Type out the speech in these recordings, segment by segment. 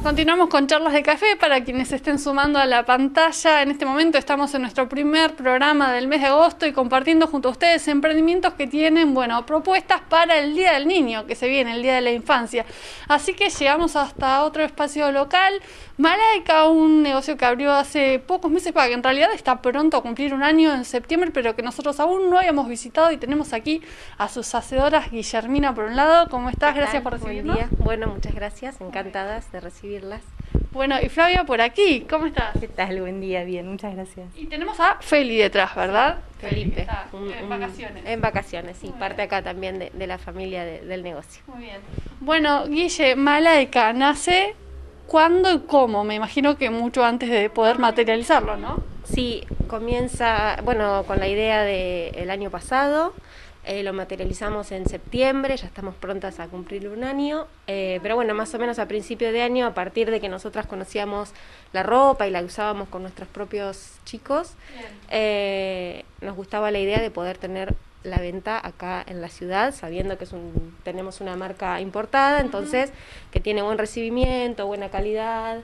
Continuamos con charlas de café para quienes estén sumando a la pantalla. En este momento estamos en nuestro primer programa del mes de agosto y compartiendo junto a ustedes emprendimientos que tienen, bueno, propuestas para el Día del Niño, que se viene, el Día de la Infancia. Así que llegamos hasta otro espacio local, Malaika, un negocio que abrió hace pocos meses, para que en realidad está pronto a cumplir un año en septiembre, pero que nosotros aún no habíamos visitado, y tenemos aquí a sus hacedoras. Guillermina, por un lado, ¿cómo estás? Gracias por recibirnos. Buen día. Bueno, muchas gracias, encantadas de recibirlas. Bueno, y Flavia por aquí, ¿cómo estás? ¿Qué tal? Buen día, bien, muchas gracias. Y tenemos a Feli detrás, ¿verdad? Felipe. Está en vacaciones. En vacaciones, sí, Muy parte bien. acá también de la familia del negocio. Muy bien. Bueno, Guille, Malaika nace ¿cuándo y cómo? Me imagino que mucho antes de poder materializarlo, ¿no? Sí, comienza, bueno, con la idea del año pasado. Lo materializamos en septiembre, ya estamos prontas a cumplir un año, pero bueno, más o menos a principio de año, a partir de que nosotras conocíamos la ropa y la usábamos con nuestros propios chicos, nos gustaba la idea de poder tener la venta acá en la ciudad, sabiendo que tenemos una marca importada, entonces que tiene buen recibimiento, buena calidad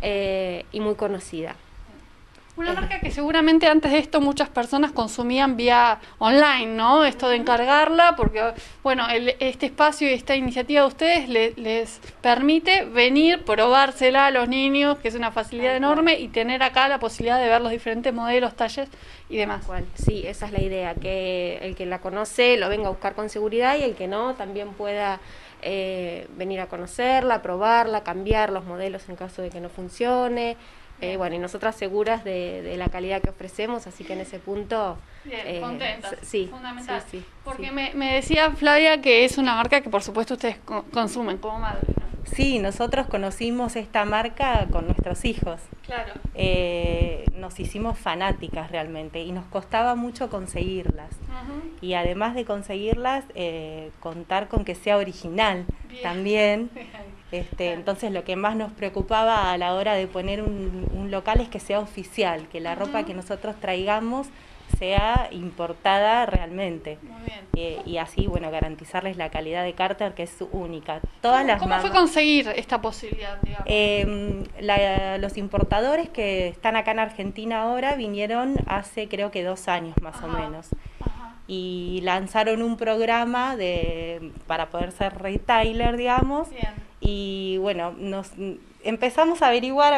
y muy conocida. Una marca que seguramente antes de esto muchas personas consumían vía online, ¿no? Esto de encargarla, porque, bueno, este espacio y esta iniciativa de ustedes les permite venir, probársela a los niños, que es una facilidad enorme, y tener acá la posibilidad de ver los diferentes modelos, talles y demás. Sí, esa es la idea, que el que la conoce lo venga a buscar con seguridad y el que no también pueda venir a conocerla, probarla, cambiar los modelos en caso de que no funcione. Bueno, y nosotras seguras de la calidad que ofrecemos, así que en ese punto... Bien, contentas, sí, fundamental. Sí, porque sí. Me decía Flavia que es una marca que por supuesto ustedes consumen como madre, ¿no? Sí, nosotros conocimos esta marca con nuestros hijos. Claro. Nos hicimos fanáticas realmente y nos costaba mucho conseguirlas. Y además de conseguirlas, contar con que sea original. Bien. También. Entonces lo que más nos preocupaba a la hora de poner un local es que sea oficial, que la ropa que nosotros traigamos sea importada realmente. Muy bien. Y así, bueno, garantizarles la calidad de Carter, que es única. ¿Cómo fue conseguir esta posibilidad, digamos? Los importadores que están acá en Argentina ahora vinieron hace creo que 2 años más o menos. Y lanzaron un programa para poder ser retailer, digamos. Bien. Y bueno, nos empezamos a averiguar.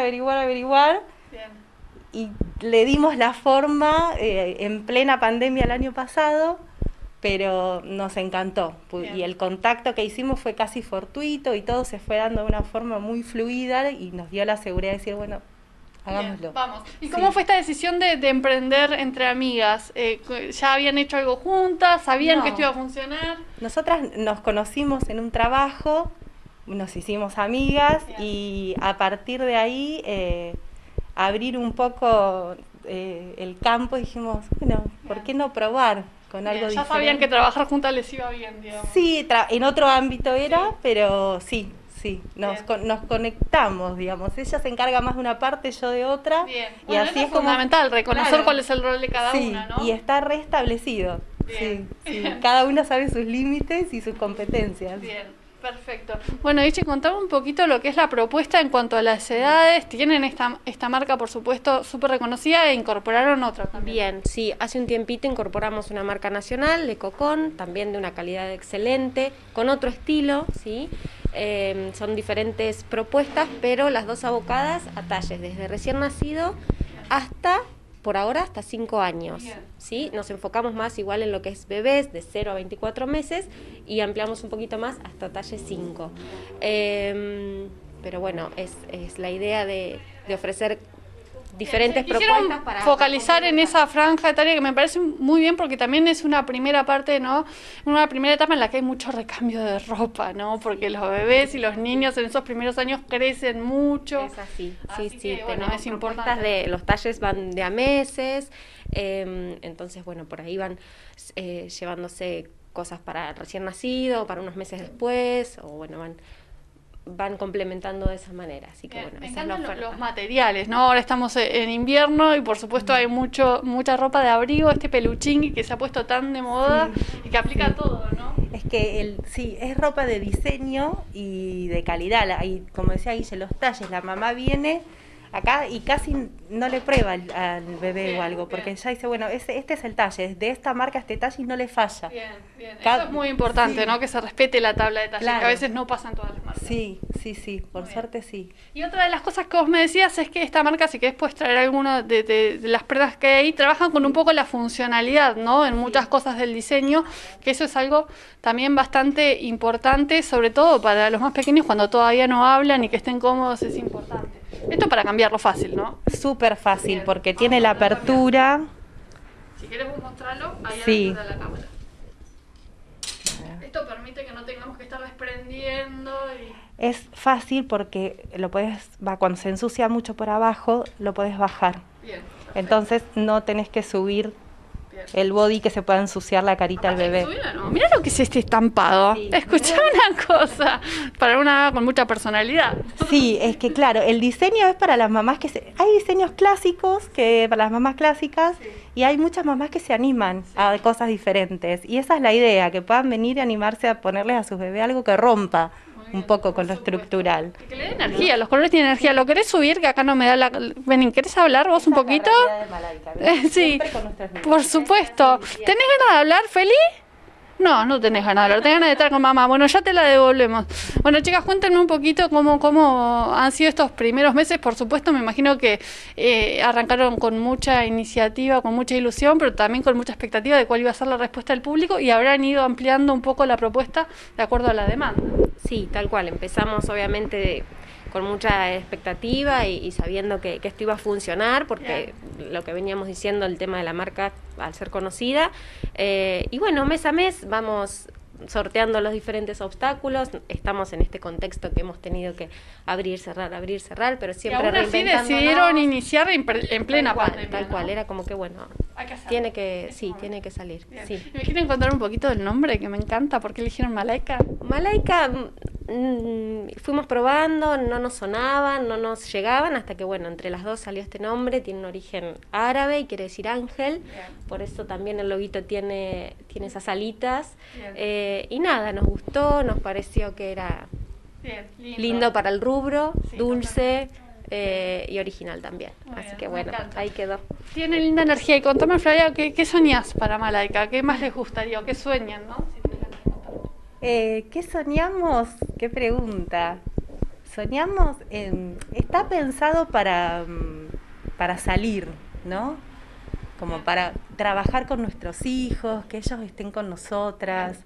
Bien. Y le dimos la forma en plena pandemia el año pasado, pero nos encantó. Bien. Y el contacto que hicimos fue casi fortuito y todo se fue dando de una forma muy fluida y nos dio la seguridad de decir, bueno, hagámoslo. Bien, vamos. ¿Y cómo fue esta decisión de emprender entre amigas? ¿Ya habían hecho algo juntas? ¿Sabían que esto iba a funcionar? Nosotras nos conocimos en un trabajo, nos hicimos amigas. Bien. Y a partir de ahí abrir un poco el campo, dijimos, bueno, ¿por qué no probar con algo diferente? Ya sabían que trabajar juntas les iba bien, digamos. Sí, en otro ámbito era, pero sí, nos conectamos, digamos. Ella se encarga más de una parte, yo de otra. Bien. Y Bueno, así es como fundamental, reconocer cuál es el rol de cada una, ¿no? Y está restablecido. Bien. Sí. Cada una sabe sus límites y sus competencias. Bien. Perfecto. Bueno, Ichi, contame un poquito lo que es la propuesta en cuanto a las edades. Tienen esta marca, por supuesto, súper reconocida, e incorporaron otra también. Bien, sí, hace un tiempito incorporamos una marca nacional de Cocón, también de una calidad excelente, con otro estilo, ¿sí? Son diferentes propuestas, pero las dos abocadas a talles, desde recién nacido hasta... por ahora hasta 5 años, ¿sí? Nos enfocamos más igual en lo que es bebés de 0 a 24 meses y ampliamos un poquito más hasta talle 5. Pero bueno, es la idea de ofrecer diferentes propuestas para focalizar en esa franja etaria, que me parece muy bien, porque también es una primera parte, ¿no? Una primera etapa en la que hay mucho recambio de ropa, ¿no? Porque los bebés y los niños en esos primeros años crecen mucho. Es así, sí. Que, bueno, tenemos es importante. los talles van de a meses, entonces, bueno, por ahí van llevándose cosas para recién nacido, para unos meses después, o bueno, van complementando de esa manera, así que bueno, me esa es la encantan oferta. los materiales, ¿no? Ahora estamos en invierno y por supuesto hay mucha ropa de abrigo, este peluchín que se ha puesto tan de moda y que aplica a todo, ¿no? Es que sí, es ropa de diseño y de calidad. Ahí, como decía Guille, los talles, la mamá viene acá y casi no le prueba al bebé o algo, porque ya dice, bueno, este es el talle, de esta marca este talle y no le falla. Bien. Eso es muy importante, ¿no? Que se respete la tabla de talles, claro, que a veces no pasa en todas las marcas. Sí, por suerte sí. Y otra de las cosas que vos me decías es que esta marca, si querés puedes traer alguna de las prendas que hay ahí, trabajan con un poco la funcionalidad, ¿no? En muchas cosas del diseño, que eso es algo también bastante importante, sobre todo para los más pequeños cuando todavía no hablan y que estén cómodos, es importante. Esto para cambiarlo fácil, ¿no? Súper fácil, porque tiene la apertura. Si querés vos mostrarlo, ahí sí, adentro de la cámara. Esto permite que no tengamos que estar desprendiendo y... Es fácil porque cuando se ensucia mucho por abajo, lo podés bajar. Bien, entonces no tenés que subir el body que se pueda ensuciar la carita al bebé. No. Mira lo que es este estampado. Sí. Escuchá una cosa, para una con mucha personalidad. Sí, es que claro, el diseño es para las mamás hay diseños clásicos para las mamás clásicas, sí, y hay muchas mamás que se animan, sí, a cosas diferentes. Y esa es la idea, que puedan venir y animarse a ponerles a sus bebés algo que rompa un poco con lo estructural. Que le dé energía, los colores tienen energía. ¿Lo querés subir? Que acá no me da la... Vení, ¿querés hablar vos un poquito? Sí, por supuesto. ¿Tenés ganas de hablar, Feli? No tenés ganas de hablar, tenés ganas de estar con mamá. Bueno, ya te la devolvemos. Bueno, chicas, cuéntenme un poquito cómo han sido estos primeros meses. Por supuesto, me imagino que arrancaron con mucha iniciativa, con mucha ilusión, pero también con mucha expectativa de cuál iba a ser la respuesta del público y habrán ido ampliando un poco la propuesta de acuerdo a la demanda. Sí, tal cual. Empezamos, obviamente, con mucha expectativa y sabiendo que esto iba a funcionar, porque lo que veníamos diciendo, el tema de la marca al ser conocida, y bueno, mes a mes vamos sorteando los diferentes obstáculos. Estamos en este contexto que hemos tenido que abrir, cerrar, pero siempre reinventándonos. Así decidieron iniciar en plena pandemia. Tal cual, era como que bueno, tiene que salir. Sí. ¿Me quieren contar un poquito del nombre, que me encanta? ¿Por qué eligieron Malaika? Malaika, fuimos probando, no nos sonaban, no nos llegaban, hasta que bueno, entre las dos salió este nombre. Tiene un origen árabe y quiere decir ángel, por eso también el loguito tiene esas alitas. Y nada, nos gustó, nos pareció que era lindo para el rubro, sí, dulce y original también. Así que bueno, ahí quedó. Tiene linda energía. Y contame, Flavia, ¿qué soñás para Malaika? ¿Qué más les gustaría o qué sueñan, no? ¿Qué soñamos? ¿Qué pregunta? Soñamos, está pensado para salir, ¿no? Como para trabajar con nuestros hijos, que ellos estén con nosotras,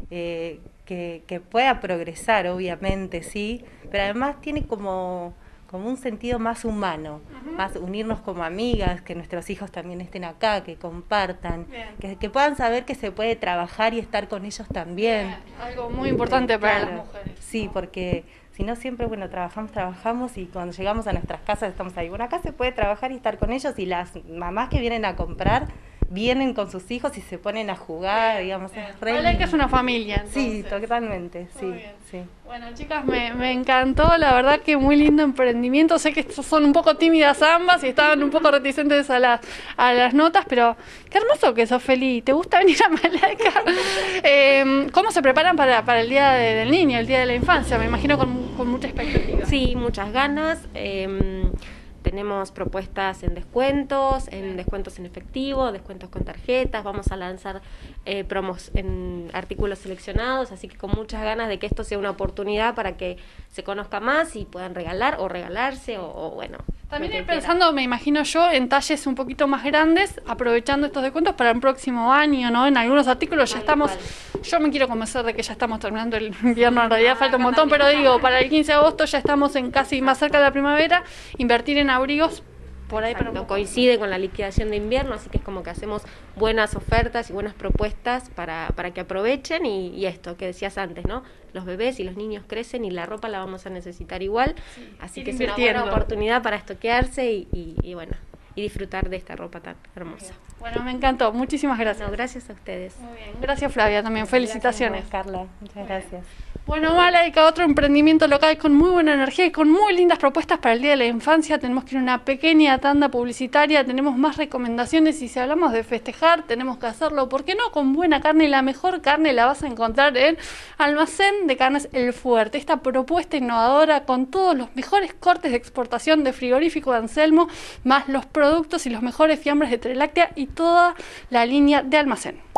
que pueda progresar, obviamente, sí, pero además tiene como un sentido más humano, más unirnos como amigas, que nuestros hijos también estén acá, que compartan, que puedan saber que se puede trabajar y estar con ellos también. Bien. Algo muy importante para las mujeres. Sí, porque si no siempre, bueno, trabajamos y cuando llegamos a nuestras casas estamos ahí. Bueno, acá se puede trabajar y estar con ellos, y las mamás que vienen a comprar vienen con sus hijos y se ponen a jugar, digamos. Es re Malaika es una familia, entonces. Sí, totalmente, sí. Bueno, chicas, me encantó, la verdad que muy lindo emprendimiento. Sé que son un poco tímidas ambas y estaban un poco reticentes a las notas, pero qué hermoso que sos, Feli. ¿Te gusta venir a Malaika? ¿Cómo se preparan para el Día del Niño, el Día de la Infancia? Me imagino con mucha expectativa. Sí, muchas ganas. Tenemos propuestas en descuentos en efectivo, descuentos con tarjetas. Vamos a lanzar promos en artículos seleccionados, así que con muchas ganas de que esto sea una oportunidad para que se conozca más y puedan regalar o regalarse o bueno. También ir pensando, me imagino yo, en talles un poquito más grandes, aprovechando estos descuentos para el próximo año, ¿no? En algunos artículos ya estamos, yo me quiero convencer de que ya estamos terminando el invierno, en realidad falta un montón, pero digo, para el 15 de agosto ya estamos casi más cerca de la primavera, invertir en abrigos. Por ahí coincide con la liquidación de invierno, así que es como que hacemos buenas ofertas y buenas propuestas para que aprovechen y esto que decías antes, ¿no? Los bebés y los niños crecen y la ropa la vamos a necesitar igual, así que es una buena oportunidad para estoquearse y bueno, y disfrutar de esta ropa tan hermosa. Bueno, me encantó. Muchísimas gracias. No, gracias a ustedes. Muy bien. Gracias, Flavia, también. Felicitaciones. Gracias, Carla. Muchas gracias. Bueno, Malaika, otro emprendimiento local con muy buena energía y con muy lindas propuestas para el Día de la Infancia. Tenemos que ir a una pequeña tanda publicitaria, tenemos más recomendaciones y si hablamos de festejar, tenemos que hacerlo, ¿por qué no? Con buena carne, y la mejor carne la vas a encontrar en Almacén de Carnes El Fuerte. Esta propuesta innovadora con todos los mejores cortes de exportación de frigorífico de Anselmo, más los productos y los mejores fiambres de Treláctea y toda la línea de Almacén.